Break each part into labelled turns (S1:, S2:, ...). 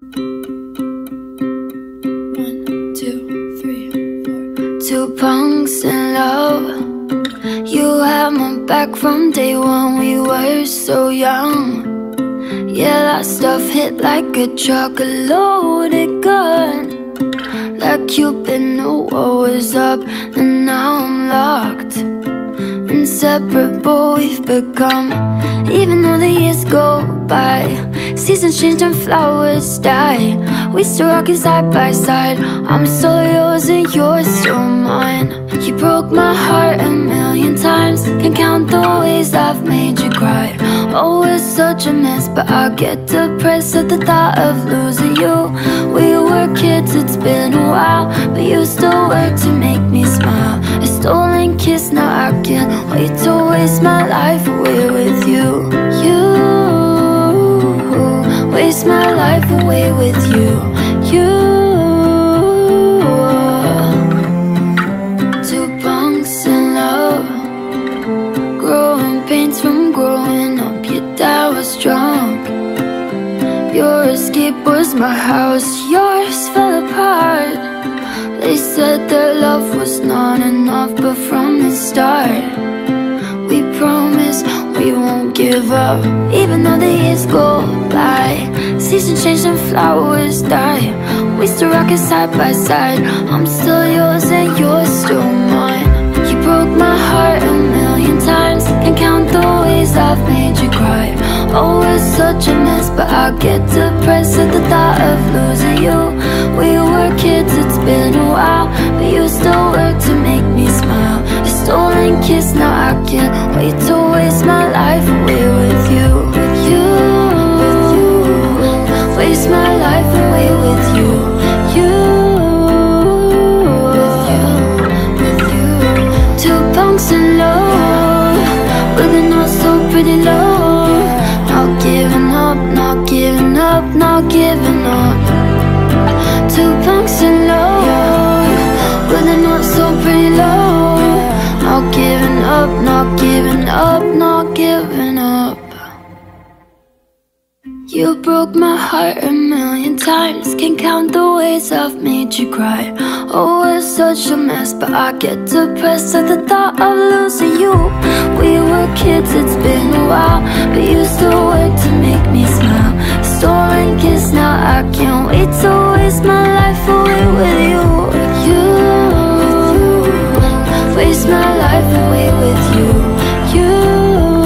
S1: 1, 2, 3, 4. Two punks in love. You had my back from day one. We were so young. Yeah, that stuff hit like a truck, a loaded gun. Like Cupid knew what was up, and now I'm locked. Inseparable we've become. Even though the years go by, seasons change and flowers die, we still rockin' side by side. I'm still yours and you're still mine. You broke my heart a million times. Can't count the ways I've made you cry. Oh, it's such a mess, but I get depressed at the thought of losing you. We were kids, it's been a while, but you still work to make me smile. A stolen kiss, now I can't wait to waste my life away with you. You waste my life away with you. You. Two punks in love, growing pains from growing up. Your dad was drunk. Your escape was my house, yours fell apart. They said that love was not enough, but from the start we promised we won't give up. Even though the years go by, seasons change and flowers die, we still rockin' side by side. I'm still yours and you're still mine. You broke my heart a million times. Can't count the ways I've made you cry. Oh, it's such a mess, but I get depressed at the thought of losing you. We were kids, it's been a while, but you still work to make me smile. A stolen kiss, now I can't wait to waste my life away with you. You waste my life away with you. You. Two punks in love, but they're not so pretty love. Not giving up, not giving up, not giving up. Two punks in love, but they're not so pretty love. Not giving up, not giving up, not giving up. You broke my heart a million times. Can't count the ways I've made you cry. Oh, it's such a mess, but I get depressed at the thought of losing you. We were kids, it's been a while, but you still work to make me smile. A stolen kiss, now I can't wait to waste my life away with you. You waste my life away with you. You.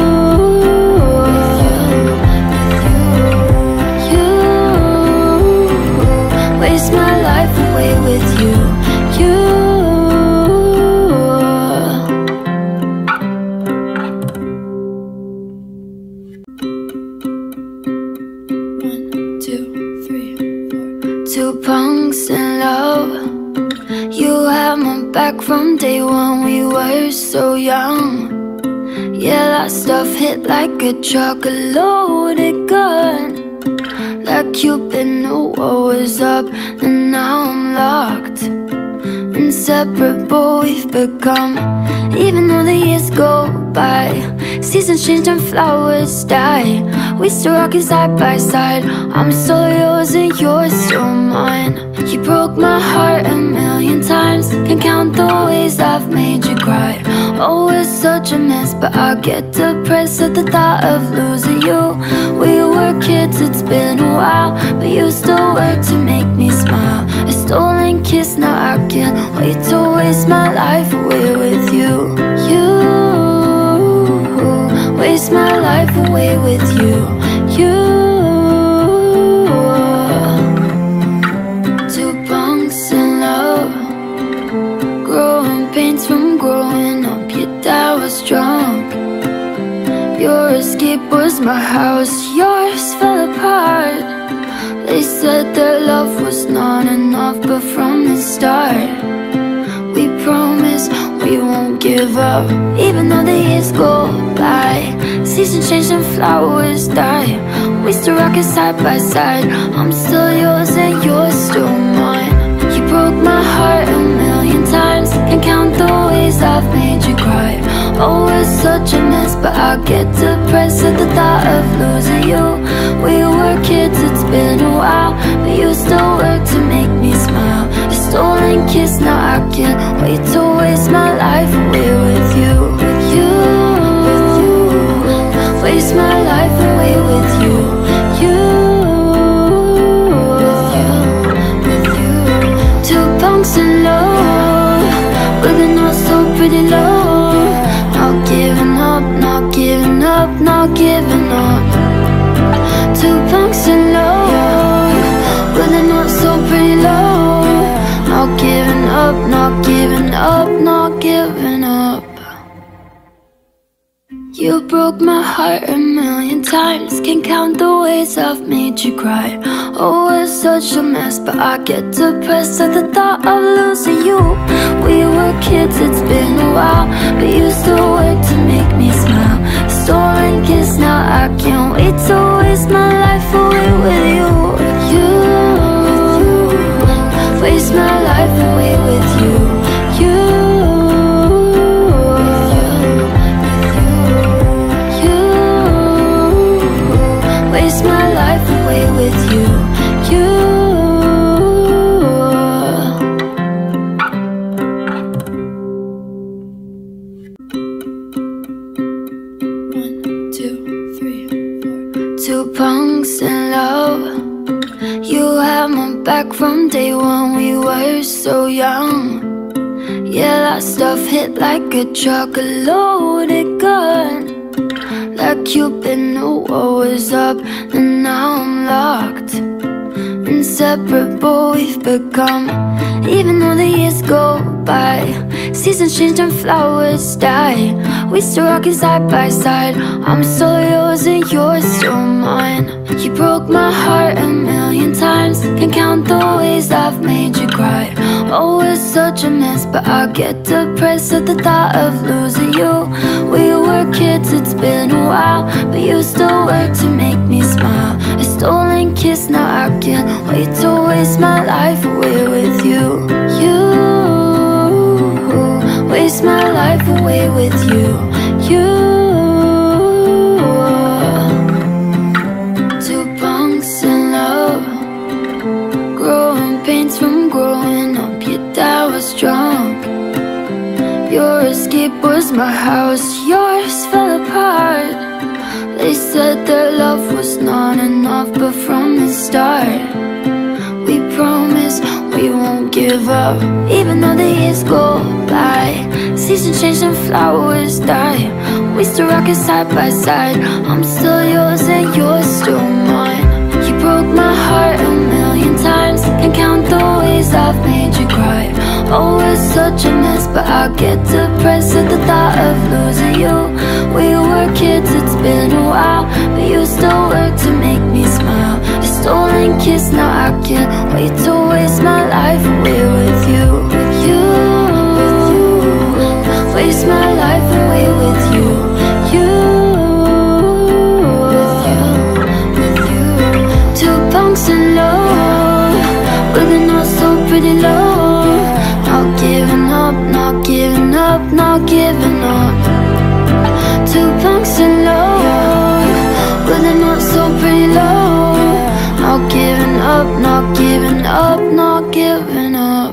S1: Waste my life away with you. You. 1, 2, 3, 4. Two punks in love. You had my back from day one. We were so young. Yeah, that stuff hit like a truck, a loaded gun. Like Cupid knew what was up, and now I'm locked. Inseparable we've become. Even though the years go by, seasons change and flowers die, we still rockin' side by side. I'm still yours and you're still mine. You broke my heart a million times. Can't count the ways I've made you cry. Oh, it's such a mess, but I get depressed at the thought of losing you. We were kids, it's been a while, but you still work to make me smile. A stolen kiss, now I can't wait to waste my life away with you. You waste my life away with you. You. Two punks in love, growing pains from growing up. Your dad was drunk. Your escape was my house, yours fell apart. They said that love was not enough, but from the start we promised we won't give up. Even though the years go by, seasons change and flowers die, we still rockin' side by side. I'm still yours and you're still mine. You broke my heart a million times. Can't count the ways I've made you cry. Oh, it's such a mess, but I get depressed at the thought of losing you. We were kids, it's been a while, but pretty low. Not giving up, not giving up, not giving up. Two punks in love, but they're not so pretty low. Not giving up, not giving up, not giving up. You broke my heart a million times. Can't count the ways I've made you cry. Oh, it's such a mess, but I get depressed at the thought of losing you. We were kids, it's been a while, but you still work to make me smile. Stolen kiss, now I can't wait to waste my life away with you. You waste my life away with you. You waste my life away with you. You 1, 2, 3, 4. Two punks in love. You had my back from day one, we were so young. Yeah, that stuff hit like a truck, a loaded gun. Like you've been knew what was up, and now I'm locked. Inseparable we've become, even though the years go by. Seasons change and flowers die. We still rockin' side by side. I'm still yours and you're still mine. You broke my heart a million times. Can't count the ways I've made you cry. Oh, it's such a mess, but I get depressed at the thought of losing you. We were kids, it's been a while, but you still work to make me smile. A stolen kiss, now I can't wait to waste my life away with you. You waste my life away with you. You two punks in love, growing pains from growing up. Your dad was drunk. Your escape was my house, yours fell apart. They said that love was not enough, but from the start we promise we won't give up. Even though the years go by, seasons change and flowers die. We still rockin' side by side. I'm still yours and you're still mine. You broke my heart a million times. Can't count the ways I've made you cry. Oh, it's such a mess, but I get depressed at the thought of losing you. We were kids, it's been a while, but you still work to make me smile. A stolen kiss, now I can't wait to waste my life away with you. You waste my life away with you. You two punks in love, but they're not so pretty low. Not giving up, not giving up, not giving up. Two punks in love, but they're not so pretty low. Not giving up, not giving up, not giving up.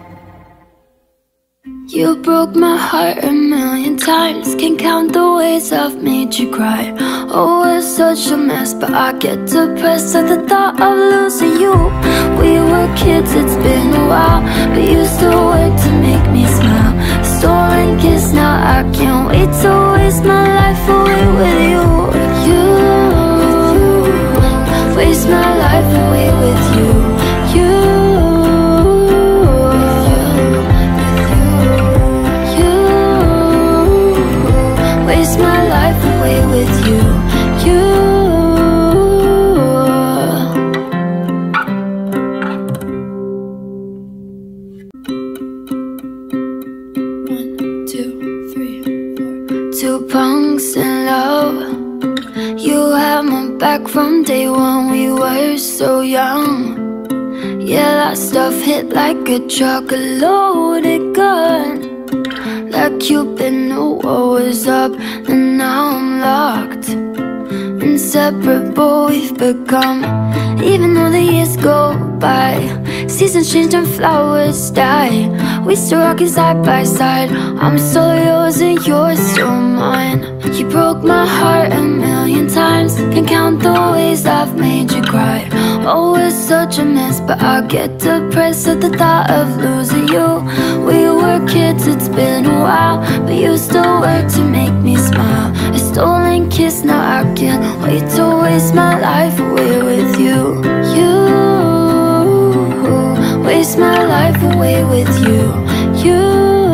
S1: You broke my heart a million times. Can't count the ways I've made you cry. Oh, it's such a mess, but I get depressed at the thought of losing you. We were kids, it's been a while, but you still work to make me smile. Stolen kiss, now I can't wait to waste my life away with you. You waste my life away with you. You waste my life away with you. You 1, 2, 3, 4. Two punks in love. You had my back from day one, we were so young. Yeah, that stuff hit like a truck, a loaded gun. Like you've been knew what was up, and now I'm locked. Inseparable we've become, even though the years go by. Seasons change and flowers die. We still rockin' side by side. I'm still yours and you're still mine. You broke my heart a million million times, can count the ways I've made you cry. Oh, it's such a mess, but I get depressed at the thought of losing you. We were kids, it's been a while, but you still work to make me smile. A stolen kiss, now I can't wait to waste my life away with you. You waste my life away with you. You,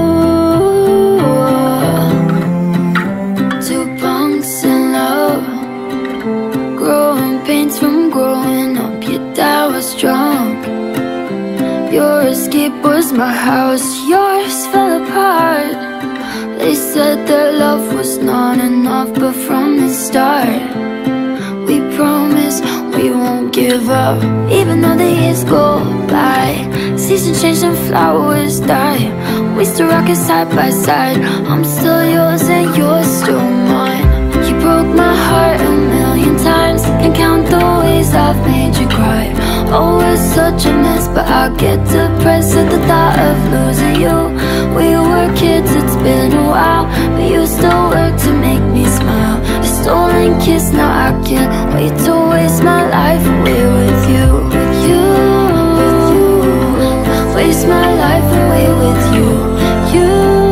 S1: two punks in love, growing pains from growing up. Your dad was drunk, your escape was my house, yours fell apart. They said that love was not enough, but from the start we promise we won't give up. Even though the years go by, seasons change and flowers die, we still rock it side by side. I'm still yours and you're still mine. You broke my heart a million times, can count the ways I've made you cry. Oh, it's such a mess, but I get depressed at the thought of losing you. We were kids, it's been a while, but you still work to make me smile. A stolen kiss, now I can't wait to waste my life away with you. You, waste my life away with you. You,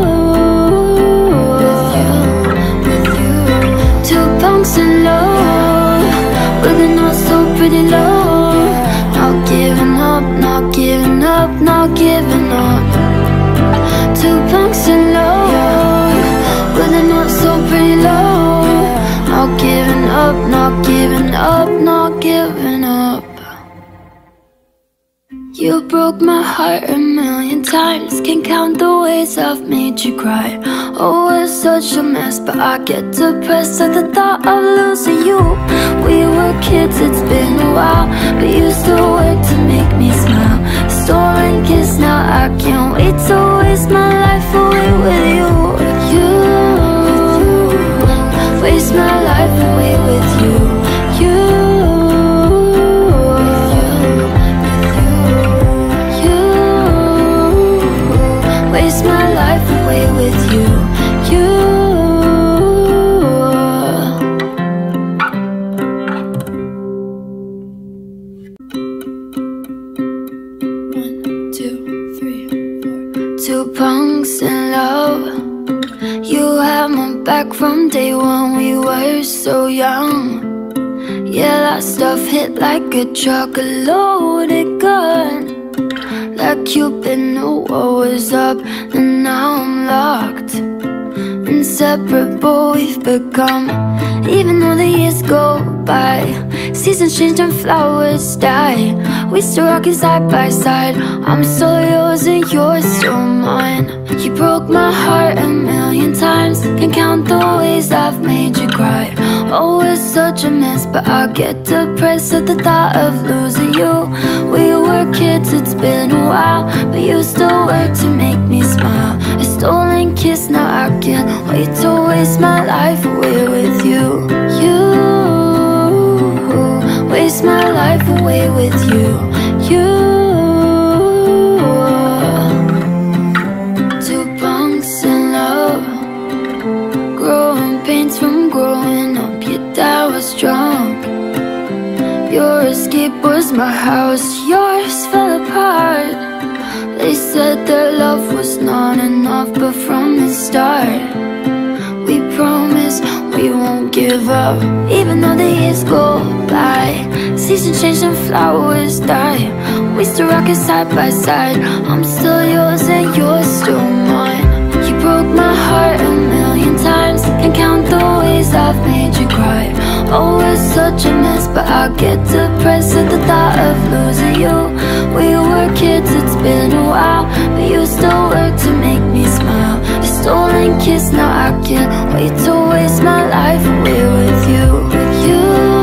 S1: two punks in love, with a note so pretty low. Not giving up, not giving up, not giving up. Two punks in love, with a note so pretty low. Not giving up, not giving up, not giving up. You broke my heart a million times, can count the ways I've made you cry. Oh, it's such a mess, but I get depressed at the thought of losing you. We were kids, it's been a while, but you still work to make me smile. A stolen kiss, now I can't wait to waste my life away with you. You, waste my life away with you. You, waste my life away with you. You, one, two, three, four. Two punks in love, you had my back from day one. We were so young. Yeah, that stuff hit like a truck, a loaded gun. Like Cupid knew what was up, and now I'm locked. Inseparable we've become, even though the years go by. Seasons change and flowers die, we still rockin' side by side. I'm still yours and you're still mine. You broke my heart a million times, can count the ways I've made you cry. Oh, it's such a mess, but I get depressed at the thought of losing you. We were kids, it's been a while, but you still work to make me smile. A stolen kiss, now I can't wait to waste my life away with you. You, waste my life away with you. You, two punks in love, growing pains from growing up. Your dad was drunk, your escape was my house, yours fell apart. They said that love was not enough, but from the start we promise we won't give up. Even though the years go by, seasons change and flowers die, we still rock it side by side. I'm still yours and you're still mine. You broke my heart a million times, can count the ways I've made you cry. Oh, it's such a mess, but I get depressed at the thought of losing you. We were kids, it's been a while, but you still work to make me smile. A stolen kiss, now I can't wait to waste my life away with you. You,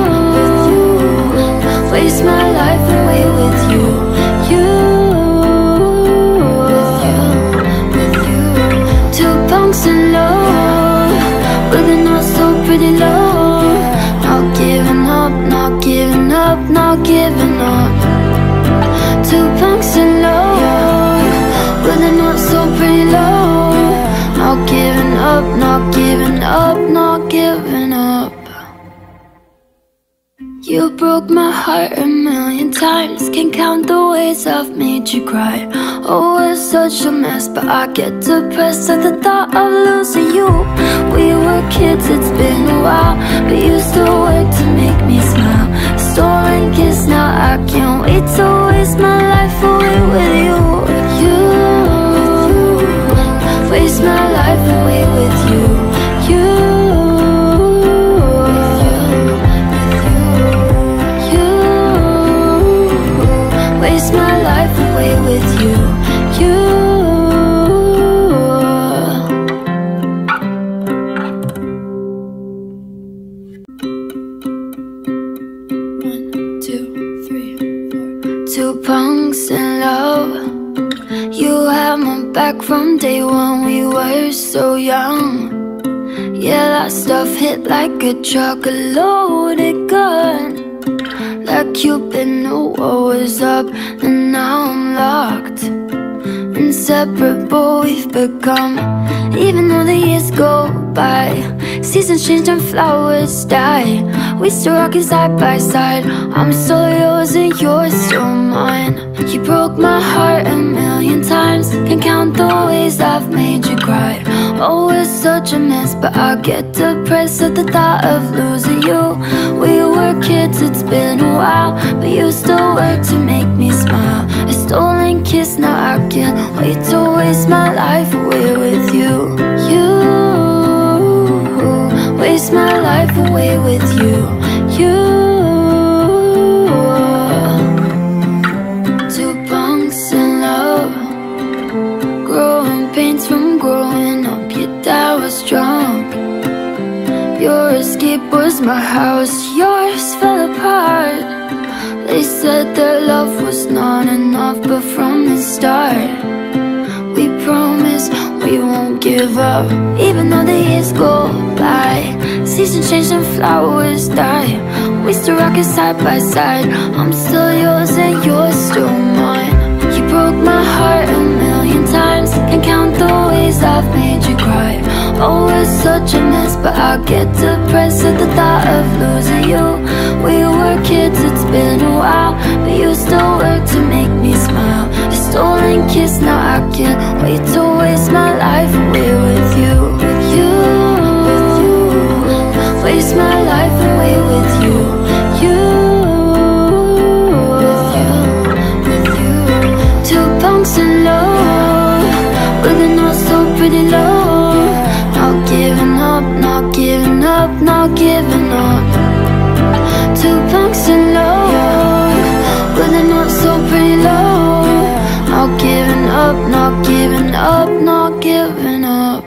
S1: waste my life away with you. You, two punks in love, with a note so pretty low. Not giving up, not giving up, not giving up. Two punks in love, with a note so pretty low. Not giving up, not giving up, not giving up. You broke my heart a million times. Can't count the ways I've made you cry. Oh, it's such a mess, but I get depressed at the thought of losing you. We were kids, it's been a while, but you still work to make me smile. Stolen kiss, now I can't wait to waste my life away with you. Waste my life away with you. Waste my life away with you. 1, 2, 3, 4. Two punks in love. You had my back from day one, we were so young. Yeah, that stuff hit like a truck, a loaded gun. Like you've been know what was up, and now I'm locked. Inseparable we've become, even though the years go by. Seasons change and flowers die. We still rockin' side by side. I'm still yours and you're still mine. You broke my heart a million times. Can't count the ways I've made you cry. Oh, it's such a mess, but I get depressed at the thought of losing you. We were kids, it's been a while, but you still work to make me smile. A stolen kiss, now I can't wait to waste my life away with you. Waste my life away with you. Two punks in love, growing pains from growing up. Your dad was drunk. Your escape was my house, yours fell apart. They said that love was not enough, but from the start we promise we won't give up. Even though the years go by, seasons change and flowers die. We still rockin' side by side. I'm still yours and you're still mine. You broke my heart a million times. Can't count the ways I've made you cry. Oh, it's such a mess, but I get depressed at the thought of losing you. We were kids, it's been a while, but you still work to make me smile. A stolen kiss, now I can't wait to waste my life away with you. Waste my life away with you. Two punks in love, with a note so pretty low. Not giving up, not giving up, not giving up. Two punks in love, with a note so pretty low. Not giving up, not giving up, not giving up.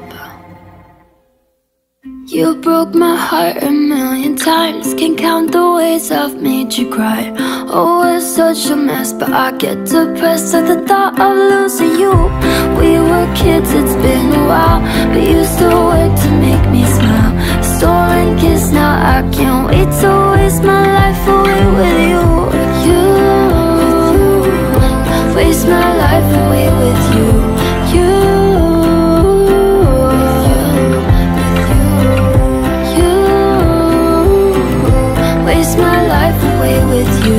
S1: You broke my heart a million times. Can't count the ways I've made you cry. Oh, it's such a mess, but I get depressed at the thought of losing you. We were kids, it's been a while, but you still work to make me smile. A stolen kiss, now I can't wait to waste my life away with you. Waste my life away with you. Waste my life away with you.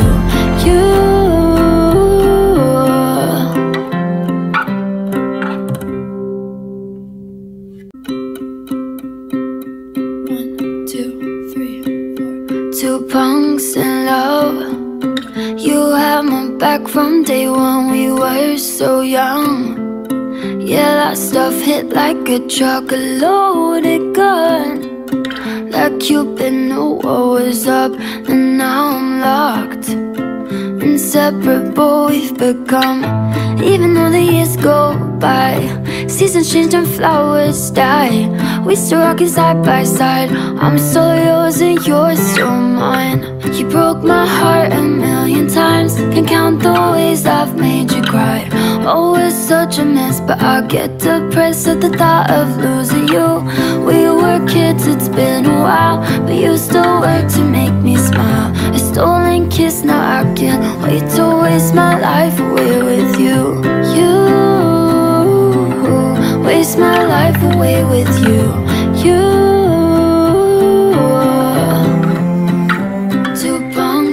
S1: 1, 2, 3, 4. Two punks in love. You had my back from day one, we were so young. Yeah, that stuff hit like a truck, a loaded gun. Like you've been know what was up, and now I'm locked. Inseparable we've become, even though the years go by. Seasons change and flowers die. We still rockin' side by side. I'm still yours and you're still mine. You broke my heart a million times. Can't count the ways I've made you cry. Oh, it's such a mess, but I get depressed at the thought of losing you. We were kids, it's been a while, but you still work to make me smile. A stolen kiss, now I can't wait to waste my life away with you. Waste my life away with you. Two punks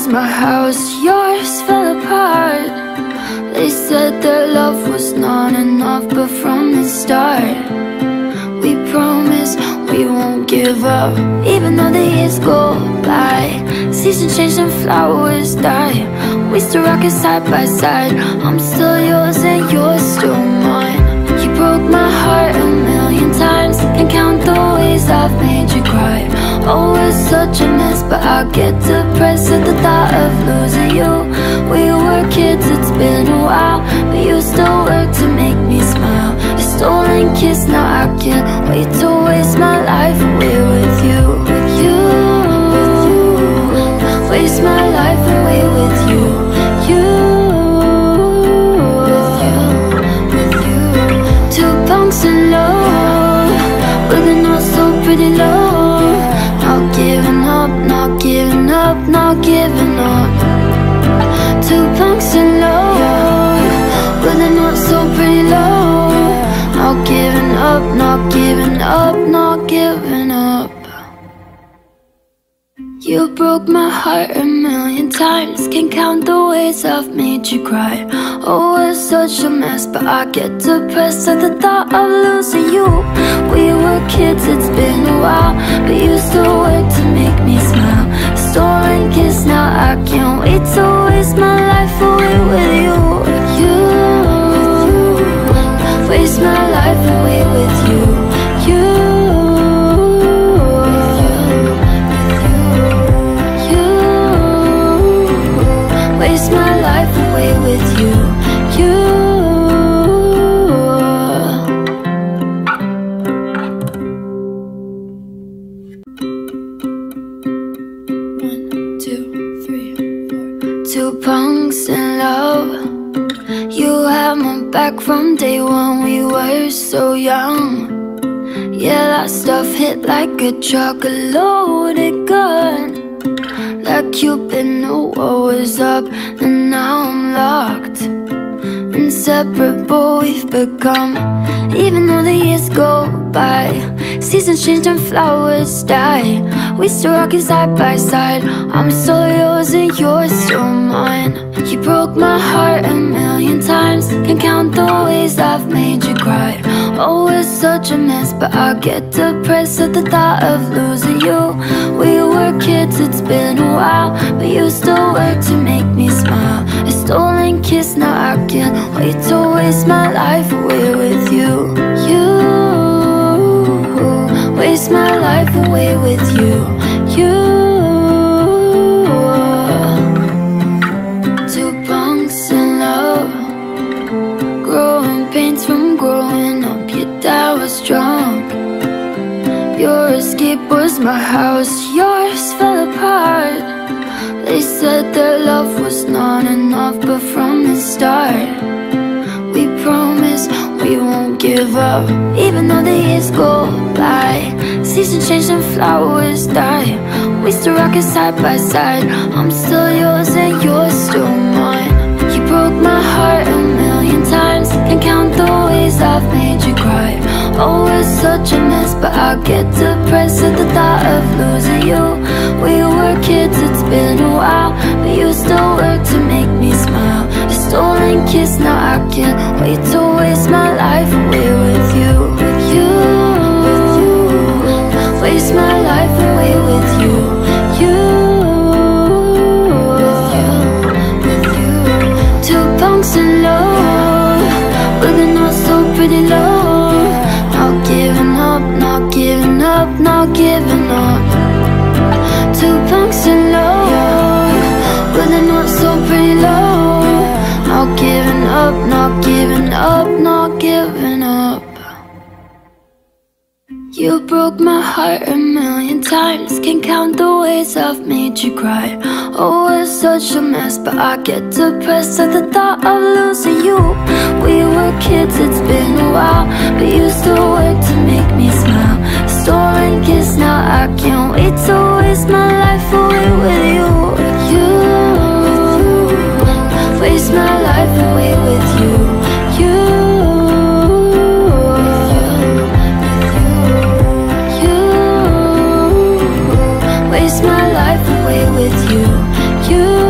S1: was my house, yours fell apart. They said that love was not enough, but from the start we promised we won't give up. Even though the years go by, seasons change and flowers die, we still rock it side by side. I'm still yours and you're still mine. You broke my heart a million times, can't count the ways I've made you cry. Oh, it's such a mess, but I get depressed at the thought of losing you. We were kids, it's been a while, but you still work to make me smile. A stolen kiss, now I can't wait to waste my life away with you. With you, waste my life away with you. You, with you. Two punks in love, but they're not so pretty love. Not giving up, not giving up, not giving up. Two punks in love, but they're not so pretty love. Not giving up, not giving up, not giving up. You broke my heart a million times, can't count the ways I've made you cry. Oh, it's such a mess, but I get depressed at the thought of losing you. We were kids, it's been a while, but you still work to make me smile. A stolen kiss, now I can't wait to waste my life away with you. You, waste my life away with you. You, waste my life away with you. You, one, two, three, four. Two punks in love. You had my back from day one, we were so young. Yeah, that stuff hit like a truck, a loaded gun. Like Cupid knew what was up, and now I'm locked. Inseparable we've become, even though the years go by. Seasons change and flowers die, we still rockin' side by side. I'm still yours and you're still mine. You broke my heart a million times, can't count the ways I've made you cry. Oh, it's such a mess, but I get depressed at the thought of losing you. We were kids, it's been a while, but you still work to make me smile. A stolen kiss, now I can't wait to waste my life away with you. You, waste my life away with you. You, two punks in love, growing pains from growing up. Your dad was drunk, your escape was my house, yours fell apart. They said that love was not enough, but from the start we promised we won't give up. Even though the years go by, seasons change and flowers die, we still rock it side by side. I'm still yours and you're still mine. You broke my heart a million times, can't count the ways I've made you cry. Oh, it's such a mess, but I get depressed at the thought of losing you. We were kids, it's been a while, but you still work to make me smile. A stolen kiss, now I can't wait to waste my life away with you. With you, waste my life away with you. You, with you. Two punks in love, but they're not so pretty love. Not giving up, not giving up, not giving up. Two punks in love, but they're not so pretty love. Not giving up, not giving up, not giving up. You broke my heart a million times, can't count the ways I've made you cry. Oh, it's such a mess, but I get depressed at the thought of losing you. We were kids, it's been a while, but you still work to make me smile. A stolen kiss, now I can't wait to waste my life away with you. You, waste my life away with you. You, waste my life away with you. You.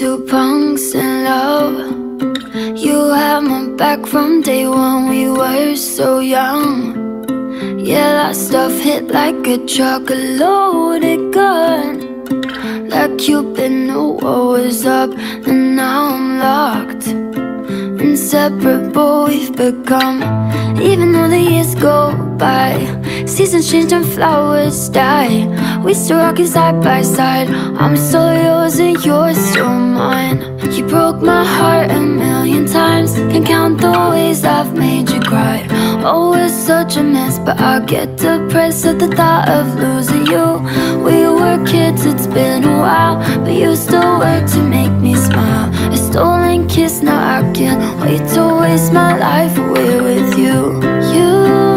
S1: Two punks in love. You had my back from day one, we were so young. Yeah, that stuff hit like a truck, a loaded gun. Like Cupid knew what was up, and now I'm locked. Inseparable we've become, even though the years go by. Seasons change and flowers die. We still rockin' side by side. I'm still yours and you're still mine. You broke my heart a million times. Can't count the ways I've made you cry. Oh, it's such a mess, but I get depressed at the thought of losing you. We were kids, it's been a while, but you still work to make me smile. A stolen kiss, now I can't wait to waste my life away with you. You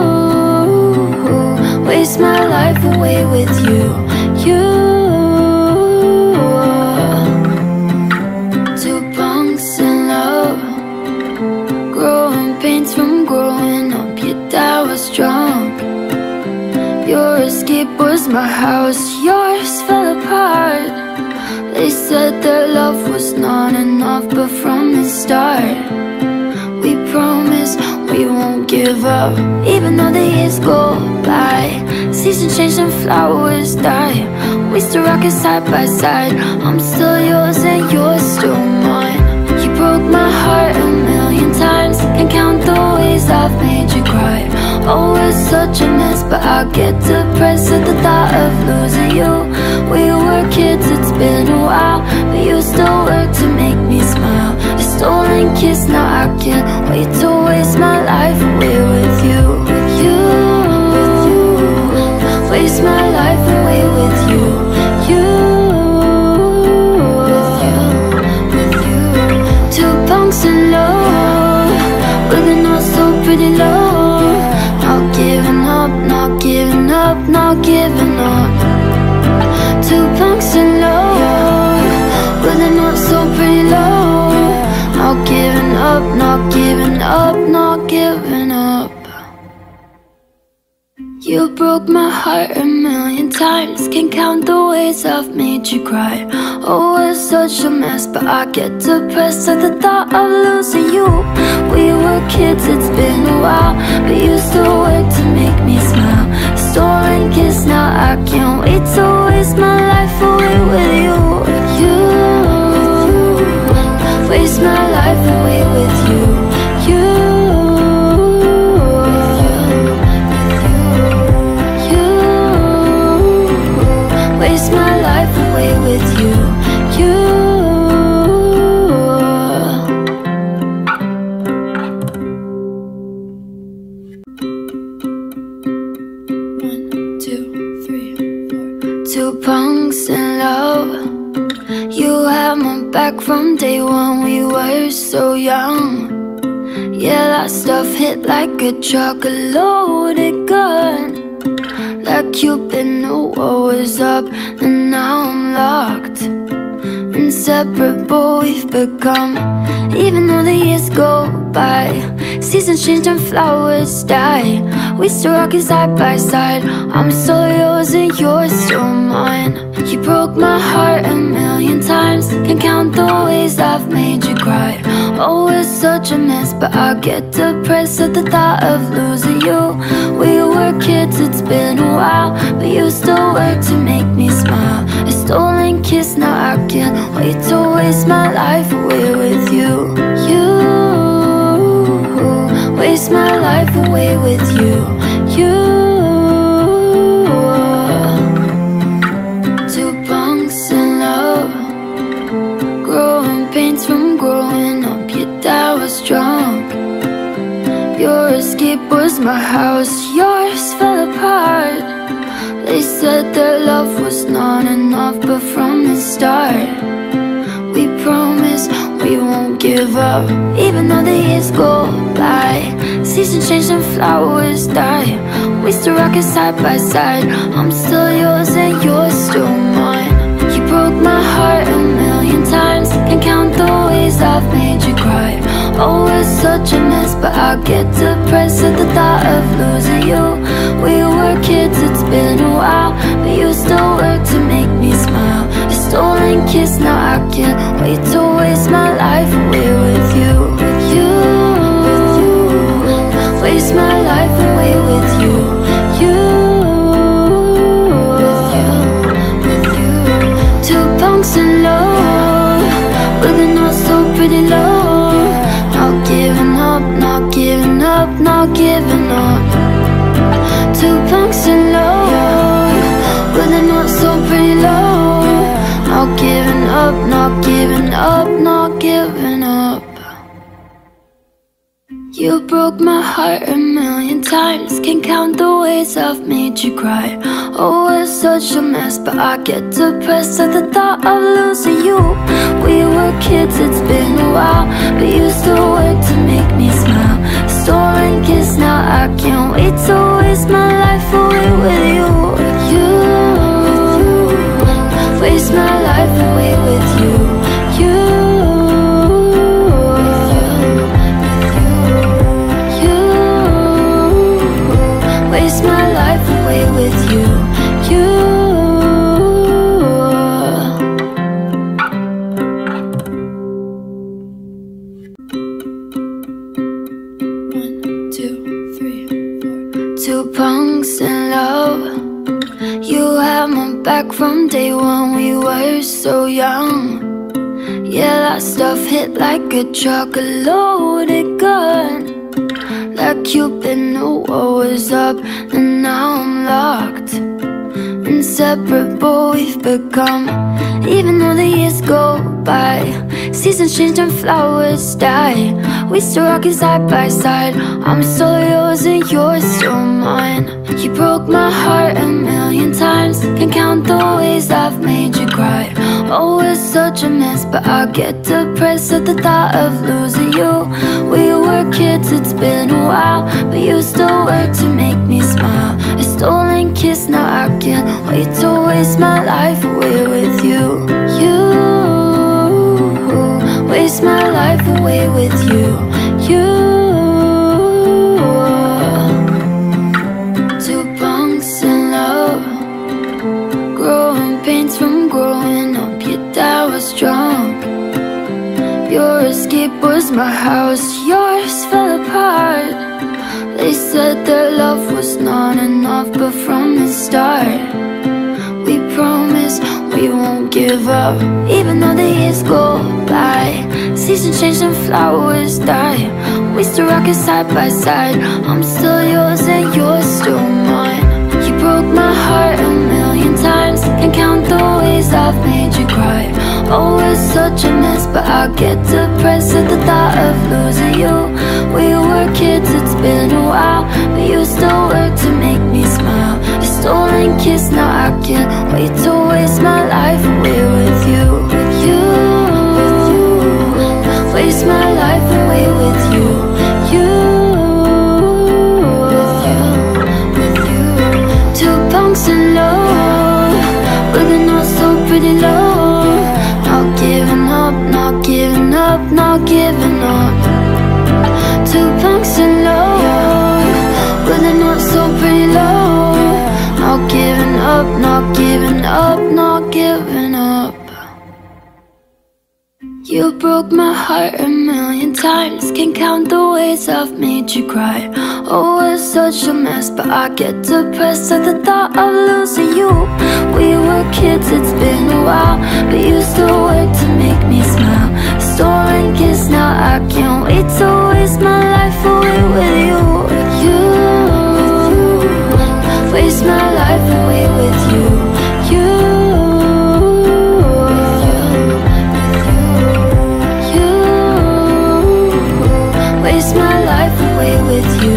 S1: waste my life away with you. You. Two punks in love, growing pains from growing up. Your dad was drunk. Your escape was my house, yours fell apart. They said that love was not enough, but from the start we promise we won't give up. Even though the years go by, seasons change and flowers die. We still rockin' side by side. I'm still yours and you're still mine. You broke my heart a million times. Can't count the ways I've made you cry. Oh, it's such a mess, but I get depressed at the thought of losing you. We were kids, it's been a while, but you still work to make me smile. A stolen kiss, now I can't wait to waste my life away with you. You waste my life away with you. You. Two punks in love, with a not so pretty love. Not giving up, not giving up, not giving up. Two punks in love, with a not so pretty love. Not giving up, not giving up, not giving up. You broke my heart a million times. Can't count the ways I've made you cry. Oh, it's such a mess, but I get depressed at the thought of losing you. We were kids, it's been a while, but you still work to make me smile. A stolen kiss, now I can't wait to waste my life away with you. You waste my life away with you. You. Waste my life away with you. You. 1, 2, 3, 4. Two punks in love. You had my back from day one, we were so young. Yeah, that stuff hit like a truck, a loaded gun. Like Cupid knew what was up, and now I'm locked. Inseparable we've become, even though the years go by. Seasons change and flowers die. We still rockin' side by side. I'm still yours and you're still mine. You broke my heart a million times. Can't count the ways I've made you cry. Oh, it's such a mess, but I get depressed at the thought of losing you. We were kids, it's been a while, but you still work to make me smile. A stolen kiss, now I can't wait to waste my life away with you. You waste my life away with you. You. Two punks in love, growing pains from growing up. Your dad was drunk. Your escape was my house, yours fell apart. They said that love was not enough, but from the start we promise we won't give up. Even though the years go by, seasons change and flowers die. We still rockin' side by side. I'm still yours and you're still mine. You broke my heart a million times. Can't count the ways I've made you cry. Oh, it's such a mess, but I get depressed at the thought of losing you. We were kids, it's been a while, but you still work to make me smile. A stolen kiss, now I can't wait to waste my life away with you. Waste my life away with you. Two punks in love, with a note so pretty low. Not giving up, not giving up, not giving up. Two punks in love, with a note so pretty low. Not giving up, not giving up, not giving up. You broke my heart a million times, can't count the ways I've made you cry. Oh, it's such a mess, but I get depressed at the thought of losing you. We were kids, it's been a while, but you still work to make me smile. Stolen kiss, now I can't wait to waste my life away with you. Waste my life away with you. Waste my life away with you. One, two, three, four. Two punks in love. You had my back from day one, we were so young. Yeah, that stuff hit like a truck, a loaded gun. Like Cupid knew what was up, and now I'm locked. Inseparable we've become, even though the years go by. Seasons change and flowers die, we still rockin' side by side. I'm still yours and you're still mine. You broke my heart a million times, can't count the ways I've made you cry. Oh, it's such a mess, but I get depressed at the thought of losing you. We were kids, it's been a while, but you still work to make me smile. A stolen kiss, now I can't wait to waste my life away with you. Waste my life away with you. Two punks in love, growing pains from growing up. Your dad was drunk, your escape was my house, yours fell apart. They said their love was not enough, but from the start we promise we won't give up. Even though the years go by, seasons change and flowers die, we still rockin' side by side. I'm still yours and you're still mine. You broke my heart a million times, can't count the ways I've made you cry. Oh, it's such a mess, but I get depressed at the thought of losing you. We were kids, it's been a while, but you still work to make me smile. A stolen kiss, now I can't wait to waste my life away with you. Waste my life away with you. Two punks in love, with a note so pretty low. Not giving up, not giving up, not giving up. Two punks in love, with a note so pretty low. Not giving up, not giving up, not giving up. You broke my heart a million times, can't count the ways I've made you cry. Oh, it's such a mess, but I get depressed at the thought of losing you. We were kids, it's been a while, but you still work to make me smile. Stolen kiss, now I can't wait to waste my life away with you. Waste my life away with you. Waste my life away with you.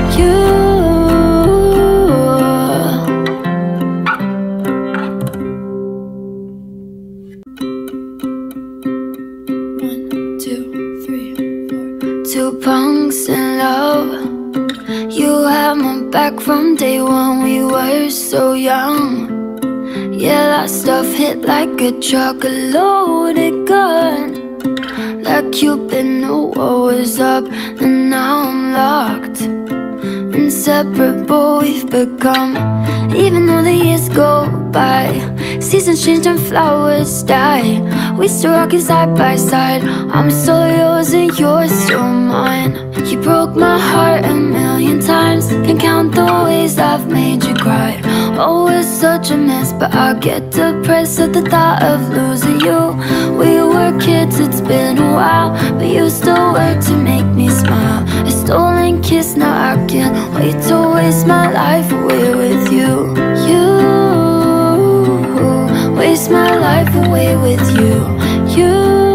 S1: One, two, three, four. Two punks in love. You had my back from day one, we were so young. Yeah, that stuff hit like a truck, a loaded gun. Like Cupid knew what was up, and now I'm locked. Inseparable we've become. Even though the years go by, seasons change and flowers die, we still rockin' side by side. I'm still yours and you're still mine. You broke my heart a million times, can count the ways I've made you cry. Oh, it's such a mess, but I get depressed at the thought of losing you. We were kids, it's been a while, but you still work to make me smile. A stolen kiss, now I can't wait to waste my life away with you. You waste my life away with you. You,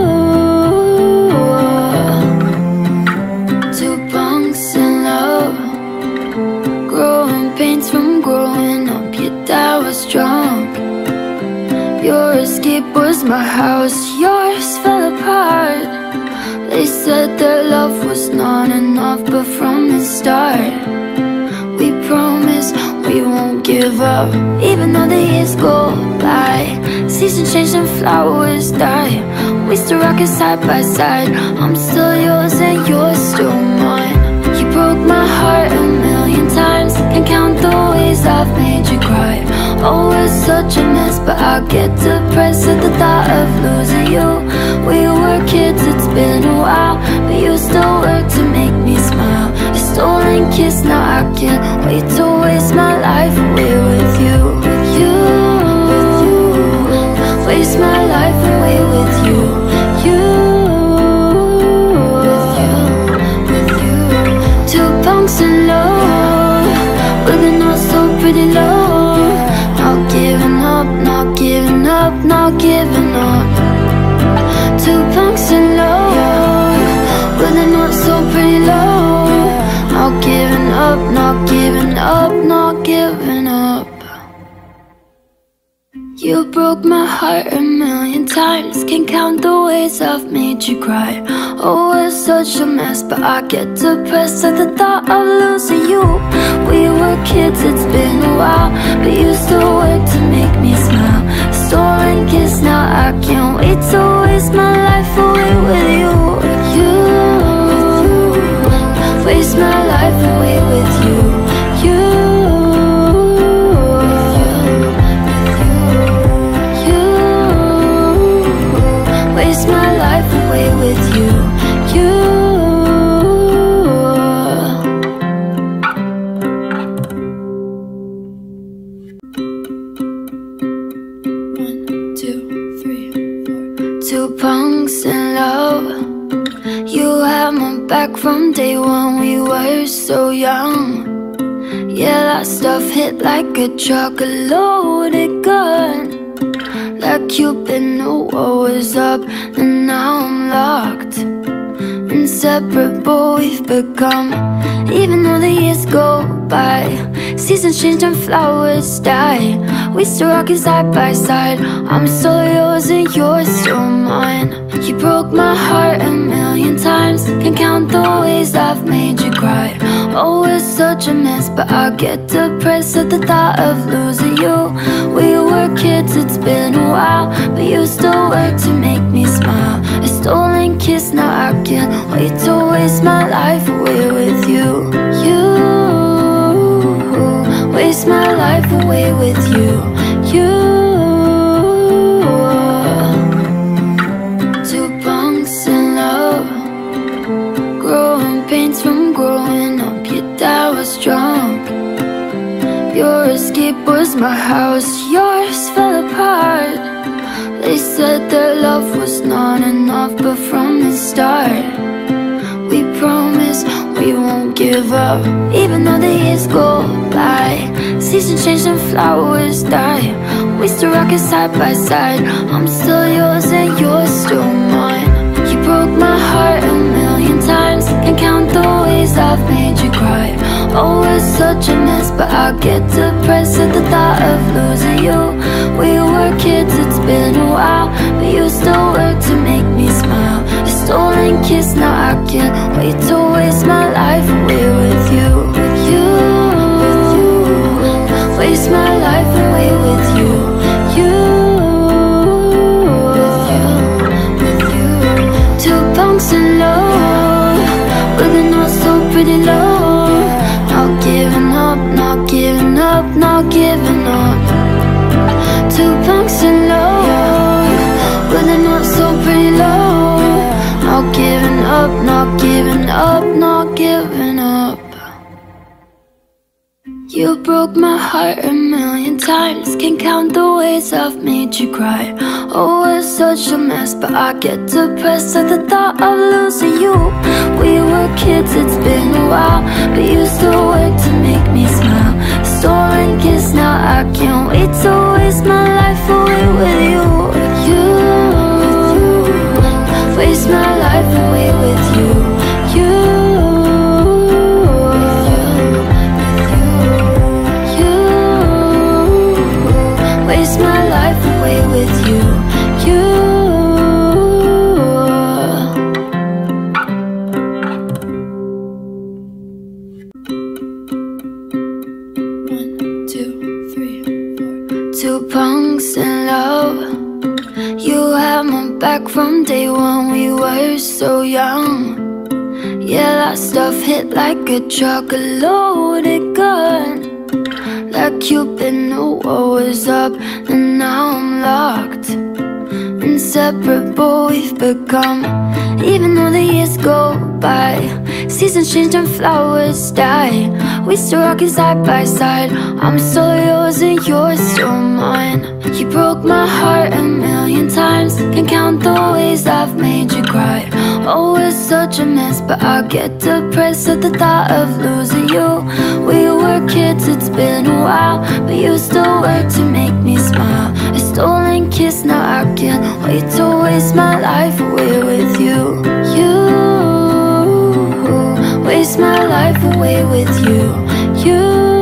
S1: two punks in love, growing pains from growing up. Your dad was drunk, your escape was my house, yours fell apart. They said that love was not enough, but from the start we promise we won't give up. Even though the years go by, seasons change and flowers die, we still rockin' side by side. I'm still yours and you're still mine. You broke my heart a million times, can count the ways I've made you cry. Oh, it's such a mess, but I get depressed at the thought of losing you. We were kids, it's been a while, but you still work to make me smile. A stolen kiss, now I can't wait to waste my life away with you. You waste my life away with you. You, two punks in love, with a not so pretty love. Not giving up, not giving up, not giving up. Two punks in love, with a not so pretty love. Not giving up, not giving up, not giving up. You broke my heart a million times, can count the ways I've made you cry. Oh, it's such a mess, but I get depressed at the thought of losing you. We were kids, it's been a while, but you still work to make me smile. A stolen kiss, now I can't wait to waste my life away with you. You waste my life away with you. You waste my life away with you. You, one, two, three, four. Two punks in love, you had my back from day one. We were so young. Yeah, that stuff hit like a truck, a loaded gun. Like you've been know what was up, and now I'm locked. Inseparable we've become. Even though the years go by, seasons change and flowers die, we still rockin' side by side. I'm still yours and you're still mine. You broke my heart a million times, can count the ways I've made you cry. Oh, it's such a mess, but I get depressed at the thought of losing you. We were kids, it's been a while, but you still work to make me smile. A stolen kiss, now I can't wait to waste my life away with you. You waste my life away with you. You, two punks in love, growing pains from growing up. Your dad was drunk, your escape was my house, yours fell apart. They said that love was not enough, but from the start we promise we won't give up. Even though the years go by, seasons change and flowers die, we still rockin' side by side. I'm still yours and you're still mine. You broke my heart a million times, can count the ways I've made you cry. Oh, it's such a mess, but I get depressed at the thought of losing you. We were kids, it's been a while, but you still work to make me smile. A stolen kiss, now I can't wait to waste my life away with you. You waste my life away with you. You, two punks in love, with a not so pretty love. Not punks in love, but they're not so pretty low. Not giving up, not giving up, not giving up. You broke my heart a million times. Can't count the ways I've made you cry. Oh, it's such a mess, but I get depressed at the thought of losing you. We were kids, it's been a while, but you still work to make me smile. Stolen kiss, now I can't wait to waste my life away with you. You waste my life away with you. Waste my life away with you. One, two, three, four. Two punks in love. You had my back from day one. We were so young. Yeah, that stuff hit like a truck, a loaded gun. Like you've been know what was up, and now I'm locked. Inseparable we've become, even though the years go by. Seasons change and flowers die. We still rockin' side by side. I'm still yours and you're still mine. You broke my heart a million times. Can't count the ways I've made you cry. Oh, it's such a mess, but I get depressed at the thought of losing you. We were kids, it's been a while, but you still work to make me smile. A stolen kiss, now I can't wait to waste my life away with you. You waste my life away with you. You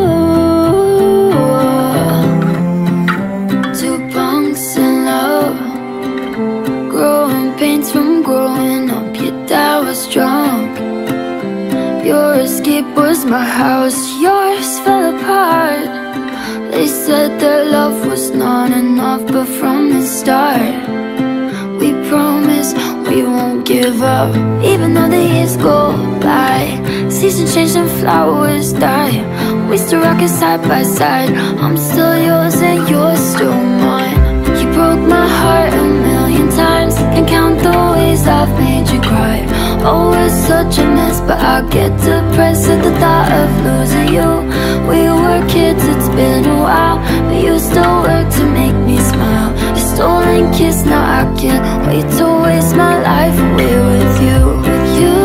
S1: two punks in love, growing pains from growing up. Your dad was drunk. Your escape was my house, yours fell apart. They said that love was not enough, but from the start we promise we won't give up. Even though the years go by, seasons change and flowers die. We still rockin' side by side. I'm still yours and you're still mine. You broke my heart a million times. Can't count the ways I've made you cry. Oh, it's such a mess, but I get depressed at the thought of losing you. We were kids, it's been a while, but you still work to make me smile. A stolen kiss, now I can't wait to waste my life away with you. You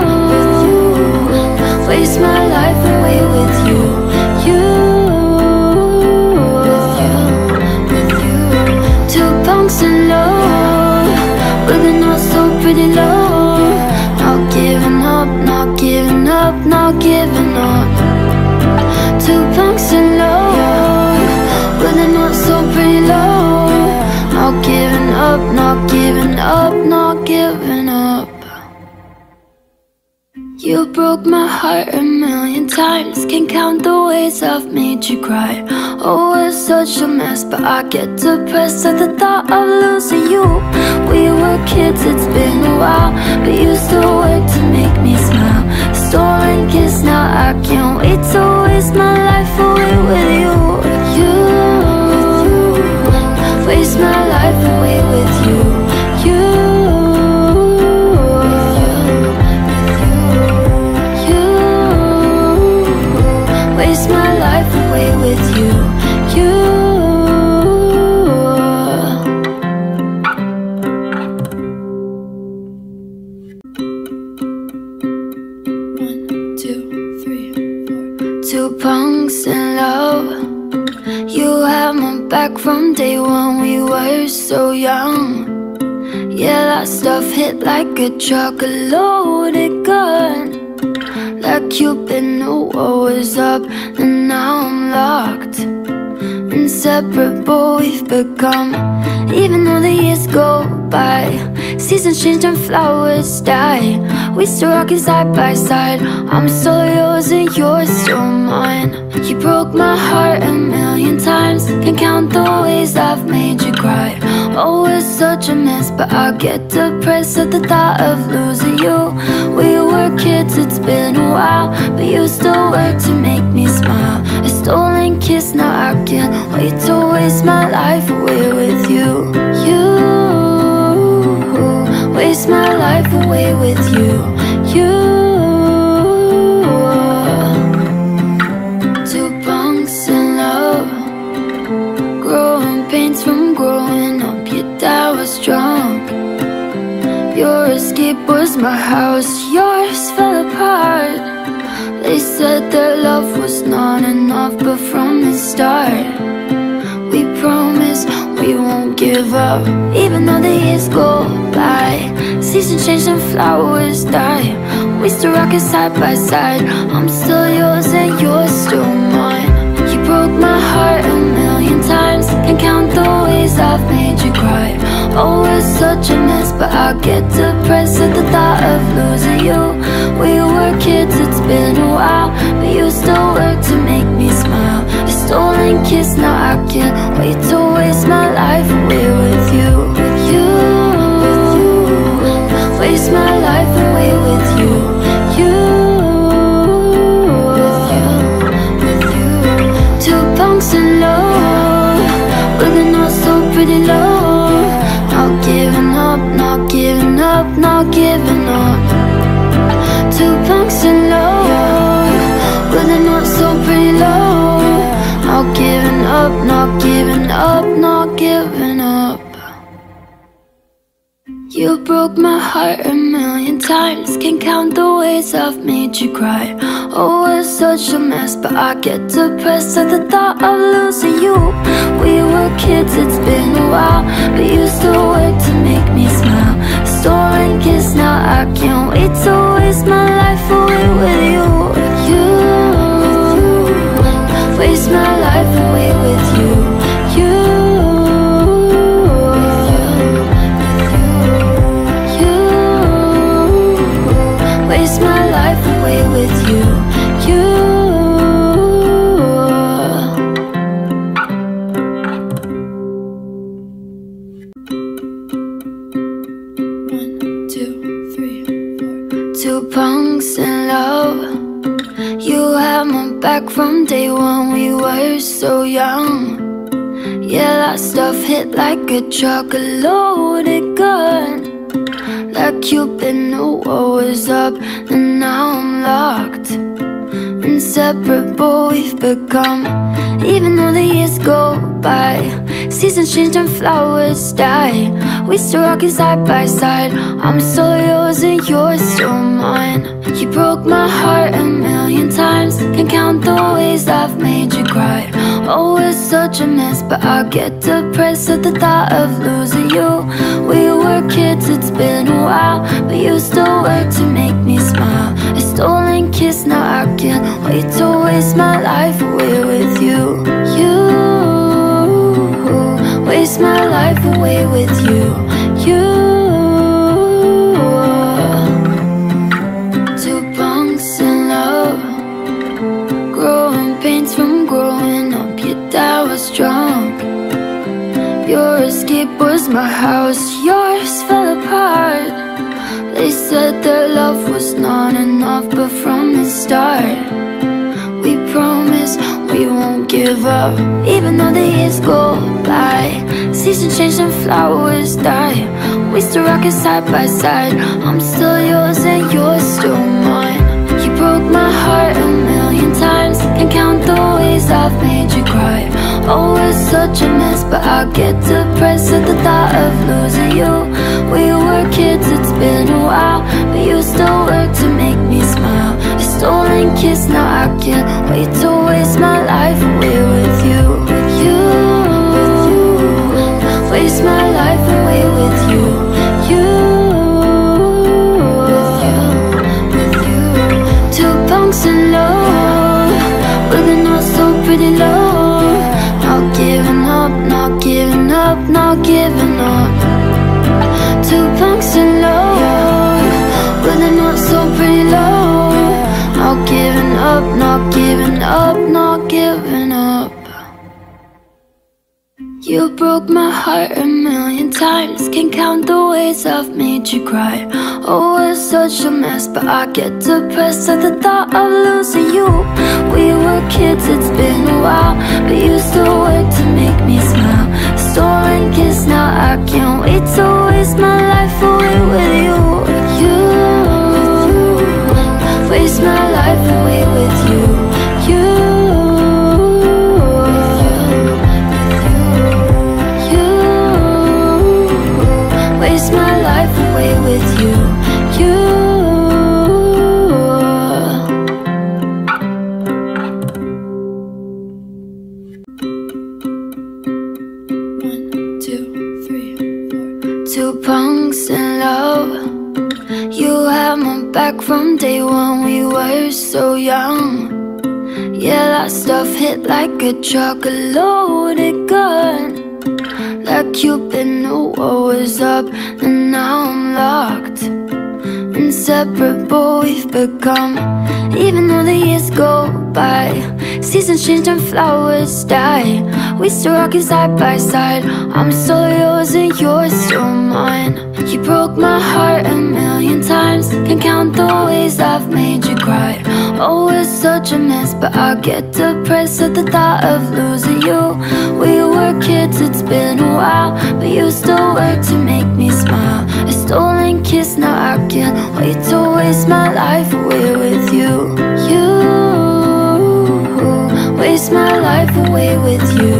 S1: waste my life away with you. You two punks in love, but they're not so pretty low. Not giving up, not giving up, not giving up. Two punks in love, but they're not so pretty low. Not giving up, not giving up, not giving up. You broke my heart a million times. Can't count the ways I've made you cry. Oh, it's such a mess, but I get depressed at the thought of losing you. We were kids, it's been a while, but you still work to make me smile. Stolen kiss, now I can't wait to waste my life away with you. You waste my life away with you. You waste my life away with you. You one, two, three, four. Two punks in love. You had my back from day one. We were so young. Yeah, that stuff hit like a truck, a loaded gun. Like you've been know what was up, and now I'm locked. Inseparable we've become, even though the years go by. Seasons change and flowers die. We still rockin' side by side. I'm still yours and you're still mine. You broke my heart a million times. Can't count the ways I've made you cry. Oh, it's such a mess, but I get depressed at the thought of losing you. We were kids, it's been a while, but you still work to make me smile. A stolen stolen kiss. Now I can't wait to waste my life away with you. You waste my life away with you. You, two punks in love, growing pains from growing up. Your dad was drunk, your escape was my house, yours fell apart. They said that love was not enough, but from the start we promised we won't give up. Even though the years go by, seasons change and flowers die, we still rock it side by side. I'm still yours and you're still mine. You broke my heart a million times, can't count the ways I've made you cry. Oh, it's such a mess, but I get depressed at the thought of losing you. We were kids, it's been a while, but you still work to make me smile. A stolen kiss, now I can't wait to waste my life away with you. You, waste my life away with you. You, two punks in love, with a not so pretty love. Not giving up, not giving up, not giving up. Two punks in love, with a not so pretty love. Not giving up, not giving up, not giving up. You broke my heart a million times, can't count the ways I've made you cry. Oh, it's such a mess, but I get depressed at the thought of losing you. We were kids, it's been a while, but you still work to make me smile. A stolen kiss, now I can't wait to waste my life away with you. You, waste my life away with you. You, waste my life away with you. You, one, two, three, four. Two punks in love, you had my back from day one. We were so young. Yeah, that stuff hit like a truck, a loaded gun. Like Cupid knew what was up, and now I'm locked. Inseparable we've become. Even though the years go by, seasons change and flowers die, we still rock it side by side. I'm still yours and you're still mine. You broke my heart a million times, can't count the ways I've made you cry. Oh, it's such a mess, but I get depressed at the thought of losing you. We were kids, it's been a while, but you still work to make me smile. A stolen kiss, now I can't wait to waste my life away with you. You, waste my life away with you. You, two punks in love, growing pains from growing up. Your dad was drunk, your escape was my house, yours fell apart. They said that love was not enough, but from the start we promised we won't give up. Even though the years go by, seasons change and flowers die, we still rock it side by side. I'm still yours and you're still mine. You broke my heart a million times, can't count the ways I've made you cry. Oh, it's such a mess, but I get depressed at the thought of losing you. We were kids, it's been a while, but you still work to make me smile. A stolen kiss, now I can't wait to waste my life away with you. You, waste my life away with you. You, two punks in love, with a not so pretty love. Not giving up, not giving up, not giving up. Two punks in love, with a not so pretty love. Not giving up, not giving up, not giving up. You broke my heart a million times. Can't count the ways I've made you cry. Oh, it's such a mess, but I get depressed at the thought of losing you. We were kids, it's been a while, but you still work to make me smile. Stolen kiss, now I can't wait to waste my life away with you. Waste my life away with you. Waste my life away with you. One, two, three, four. Two punks in love. You had my back from day one, we were so young. Yeah, that stuff hit like a truck, a loaded gun. Like you've been know what was up, and now I'm locked. Inseparable we've become, even though the years go by. Seasons change and flowers die. We still rockin' side by side. I'm still yours and you're still mine. You broke my heart a million times. Can't count the ways I've made you cry. Oh, it's such a mess, but I get depressed at the thought of losing you. We were kids, it's been a while, but you still work to make me smile. A stolen kiss, now I can't wait to waste my life away with you. Waste my life away with you.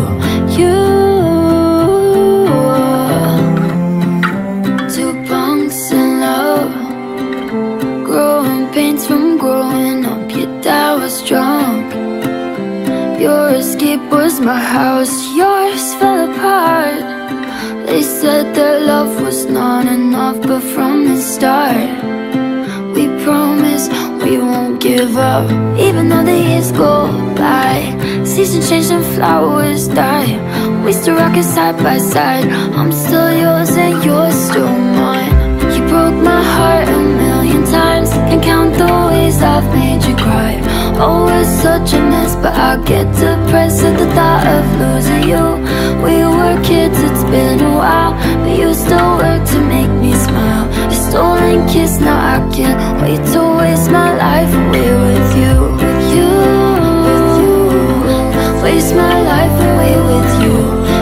S1: Two punks in love, growing pains from growing up. Your dad was drunk. Your escape was my house, yours fell apart. They said their love was not enough, but from the start we promise we won't give up. Even though the years go by, seasons change and flowers die. We still rockin' side by side. I'm still yours and you're still mine. You broke my heart a million times. Can't count the ways I've made you cry. Oh, it's such a mess, but I get depressed at the thought of losing you. We were kids, it's been a while, but you still work to make me smile. A stolen kiss, now I can't wait to waste my life away with you. Waste my life away with you.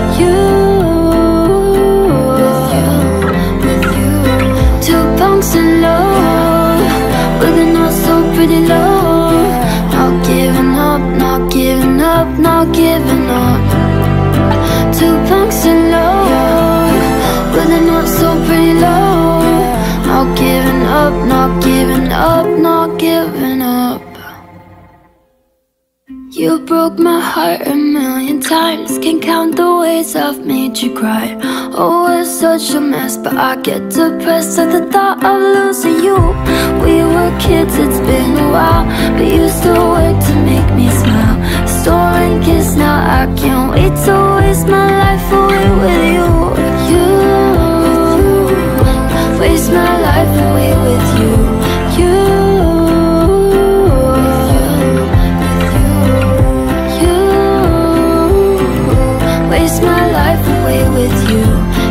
S1: Two punks in love, with a not so pretty love. Not giving up, not giving up, not giving up. Two punks in love, with a not so pretty love. Not giving up, not giving up, not giving up. You broke my heart a million times. Can't count the ways I've made you cry. Oh, it's such a mess, but I get depressed at the thought of losing you. We were kids, it's been a while, but you still work to make me smile. Stolen kiss, now I can't wait to waste my life away with you. Waste my life away with you. Waste my life away with you.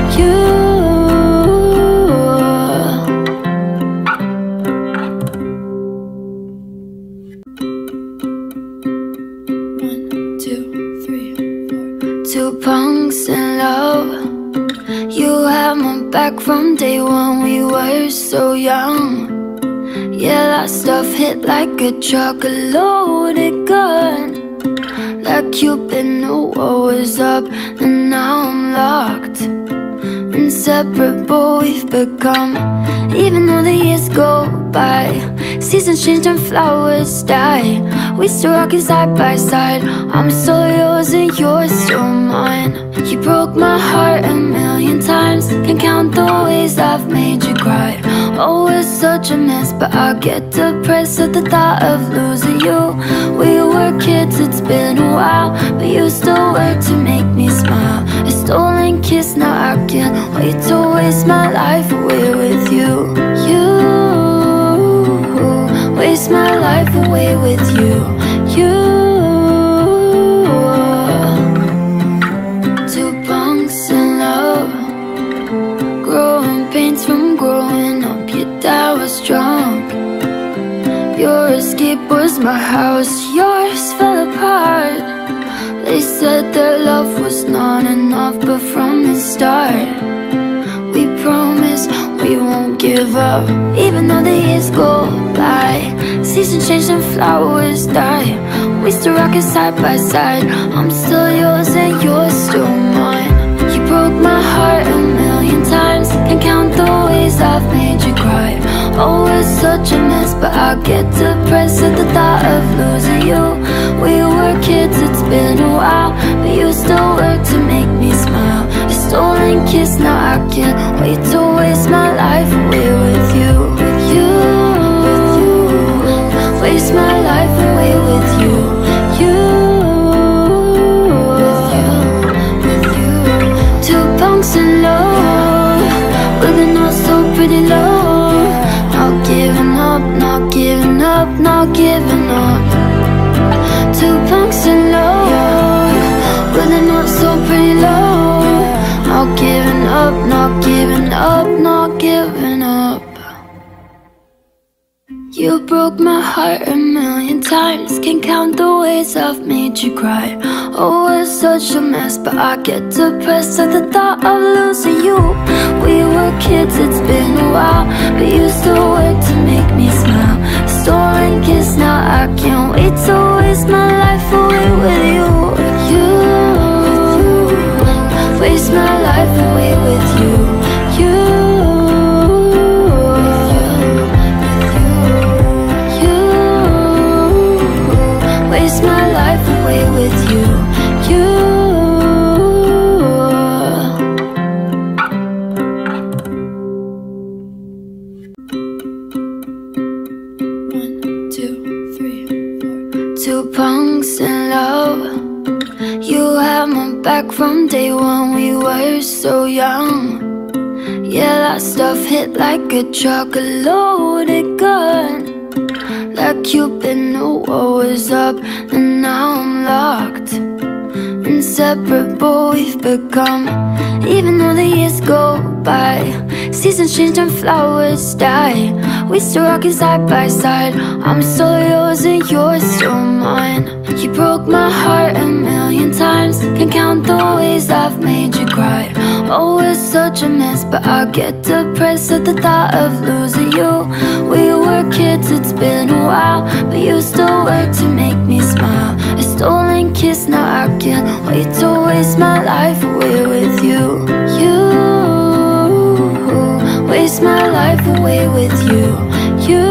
S1: One, two, three, four. Two punks in love. You had my back from day one, we were so young. Yeah, that stuff hit like a truck, a loaded gun. Like you've been know what was up, and now I'm locked. Inseparable we've become, even though the years go by. Seasons change and flowers die. We still rockin' side by side. I'm still yours and you're still mine. You broke my heart a million times. Can't count the ways I've made you cry. Oh, it's such a mess, but I get depressed at the thought of losing you. We were kids, it's been a while, but you still work to make me smile. A stolen kiss, now I can't wait to waste my life away with you. Waste my life away with you. Two punks my house, yours fell apart. They said that love was not enough, but from the start we promise we won't give up. Even though the years go by, seasons change and flowers die, we still rock it side by side. I'm still yours and you're still mine. You broke my heart a million times, can't count the ways I've made you cry. Oh, it's such a mess, but I get depressed at the thought of losing you. We were kids, it's been a while, but you still work to make me smile. A stolen kiss, now I can't wait to waste my life away with you. With you, waste my life away with you. You, with you. Two punks in love, with a note so pretty low. Not giving up, not giving up, not giving up. Two punks in love, with a note so pretty low. Not giving up, not giving up, not giving up. You broke my heart a million times, can't count the ways I've made you cry. Oh, it's such a mess, but I get depressed at the thought of losing you. We were kids, it's been a while, but you still work to make me smile. A stolen kiss, now I can't wait to waste my life away with you. You, waste my life away with you. You, waste my life away with you. You, 1, 2, 3, 4. Two punks in love. You had my back from day one, we were so young. Yeah, that stuff hit like a truck, a loaded gun. Like Cupid knew what was up, and now I'm locked. Inseparable we've become, even though the years go by. Seasons change and flowers die, we still rockin' side by side. I'm still yours and you're still mine. You broke my heart a million times, can't count the ways I've made you cry. Oh, it's such a mess, but I get depressed at the thought of losing you. We were kids, it's been a while, but you still work to make me smile. A stolen kiss, now I can't wait to waste my life away with you. You, waste my life away with you. You,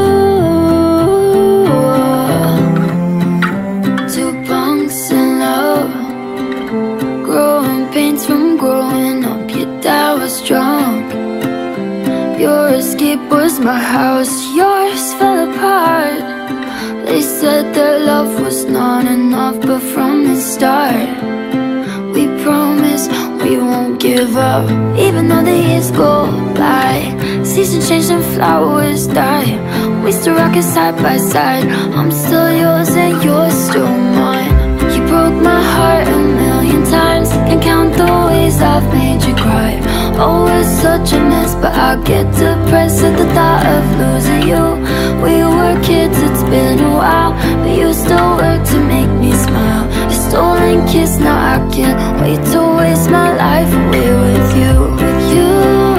S1: two punks in love, growing pains from growing up. Your dad was drunk, your escape was my house, yours fell apart. They said that love was not enough, but from the start we promise we won't give up. Even though the years go by, seasons change and flowers die, we still rock it side by side. I'm still yours and you're still mine. You broke my heart a million times, can't count the ways I've made you cry. Oh, it's such a mess, but I get depressed at the thought of losing you. We were kids, it's been a while, but you still work to make me smile. A stolen kiss, now I can't wait to waste my life away with you. With you,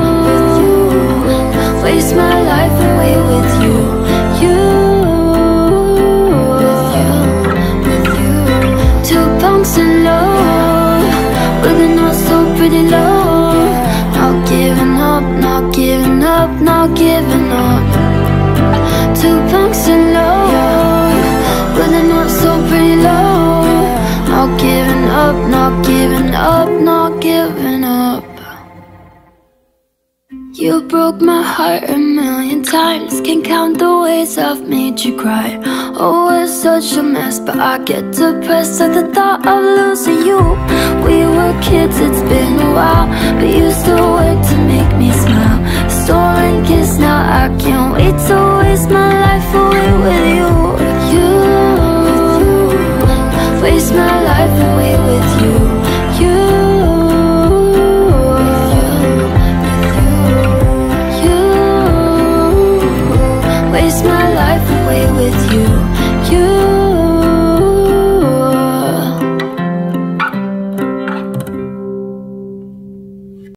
S1: waste my life away with you. You, with you. Two punks in love, with a note so pretty low. Not giving up, not giving up, not giving up. Two punks in love, with a note so pretty low. Not giving up, not giving up, not giving up. You broke my heart a million times, can't count the ways I've made you cry. Oh, it's such a mess, but I get depressed at the thought of losing you. We were kids, it's been a while, but you still work to make me smile. A stolen kiss, now I can't wait to waste my life away with